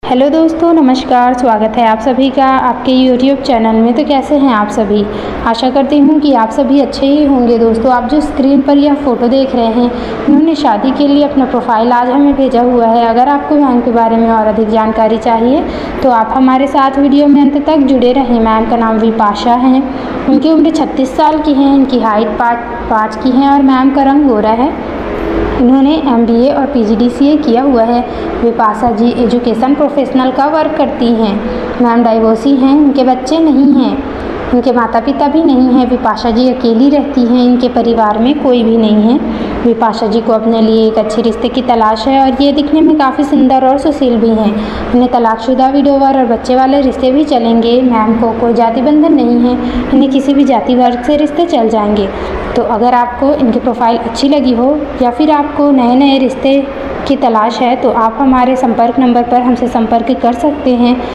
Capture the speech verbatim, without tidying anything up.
Hello दोस्तों, नमस्कार। स्वागत है आप सभी का आपके यूट्यूब चैनल में। तो कैसे हैं आप सभी? आशा करती हूँ कि आप सभी अच्छे ही होंगे। दोस्तों, आप जो स्क्रीन पर यह फ़ोटो देख रहे हैं, उन्होंने शादी के लिए अपना प्रोफाइल आज हमें भेजा हुआ है। अगर आपको मैम के बारे में और अधिक जानकारी चाहिए तो आप हमारे साथ वीडियो में अंत तक जुड़े रहें। मैम का नाम विपाशा है। उनकी उम्र छत्तीस साल की है। इनकी हाइट पाँच पाँच की है और मैम का रंग गोरा है। इन्होंने एम बी ए और पी जी डी सी ए किया हुआ है। विपाशा जी एजुकेशन प्रोफेशनल का वर्क करती हैं। मैम डाइवोर्सी हैं। इनके बच्चे नहीं हैं। इनके माता पिता भी नहीं हैं। विपाशा जी अकेली रहती हैं। इनके परिवार में कोई भी नहीं है। विपाशा जी को अपने लिए एक अच्छे रिश्ते की तलाश है और ये दिखने में काफ़ी सुंदर और सुशील भी हैं। इन्हें तलाकशुदा, विडोवर और बच्चे वाले रिश्ते भी चलेंगे। मैम को कोई जाति बंधन नहीं है। इन्हें किसी भी जाति वर्ग से रिश्ते चल जाएंगे। तो अगर आपको इनकी प्रोफाइल अच्छी लगी हो या फिर आपको नए नए रिश्ते की तलाश है तो आप हमारे संपर्क नंबर पर हमसे संपर्क कर सकते हैं।